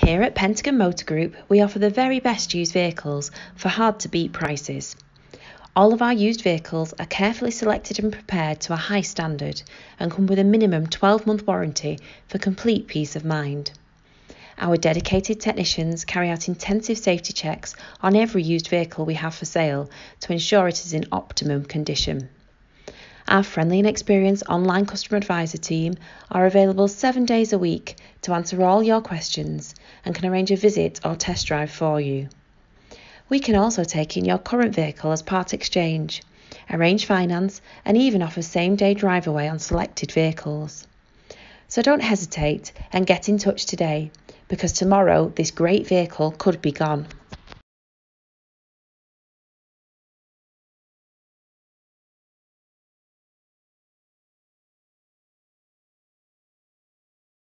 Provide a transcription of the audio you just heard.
Here at Pentagon Motor Group, we offer the very best used vehicles for hard-to-beat prices. All of our used vehicles are carefully selected and prepared to a high standard and come with a minimum 12-month warranty for complete peace of mind. Our dedicated technicians carry out intensive safety checks on every used vehicle we have for sale to ensure it is in optimum condition. Our friendly and experienced online customer advisor team are available 7 days a week to answer all your questions and can arrange a visit or test drive for you. We can also take in your current vehicle as part exchange, arrange finance and even offer same-day drive away on selected vehicles. So don't hesitate and get in touch today, because tomorrow this great vehicle could be gone.